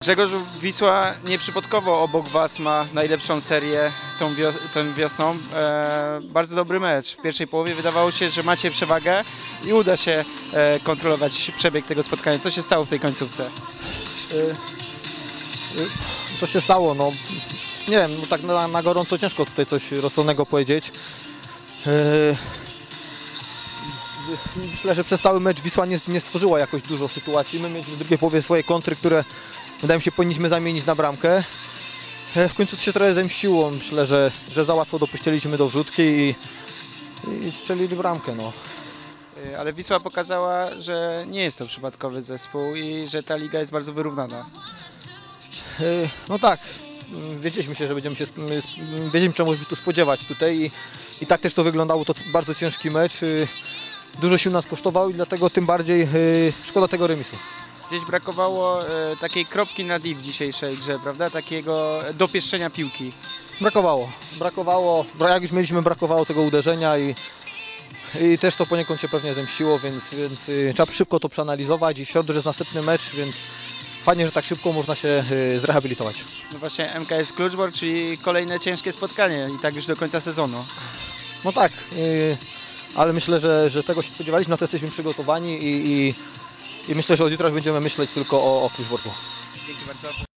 Grzegorz, Wisła nieprzypadkowo obok Was ma najlepszą serię tą wiosną. Bardzo dobry mecz. W pierwszej połowie wydawało się, że macie przewagę i uda się kontrolować przebieg tego spotkania. Co się stało w tej końcówce? Co się stało? No, nie wiem, no tak na gorąco ciężko tutaj coś rozsądnego powiedzieć. Myślę, że przez cały mecz Wisła nie stworzyła jakoś dużo sytuacji. My mieliśmy w drugiej połowie swoje kontry, które wydaje mi się powinniśmy zamienić na bramkę. W końcu to się trochę zemściło. Myślę, że za łatwo dopuściliśmy do wrzutki i strzelili bramkę. No. Ale Wisła pokazała, że nie jest to przypadkowy zespół i że ta liga jest bardzo wyrównana. No tak, wiedzieliśmy się, że wiedzieliśmy czemu się tu spodziewać tutaj i tak też to wyglądało. To bardzo ciężki mecz. Dużo sił nas kosztował i dlatego tym bardziej szkoda tego remisu. Gdzieś brakowało takiej kropki nad i w dzisiejszej grze, prawda? Takiego dopieszczenia piłki. Brakowało, jak już mieliśmy, brakowało tego uderzenia i też to poniekąd się pewnie zemściło, więc trzeba szybko to przeanalizować i w środę jest następny mecz, więc fajnie, że tak szybko można się zrehabilitować. No właśnie MKS Kluczbork, czyli kolejne ciężkie spotkanie i tak już do końca sezonu. No tak, ale myślę, że tego się spodziewaliśmy, na to jesteśmy przygotowani i myślę, że od jutra już będziemy myśleć tylko o Kluczborku. Dzięki bardzo.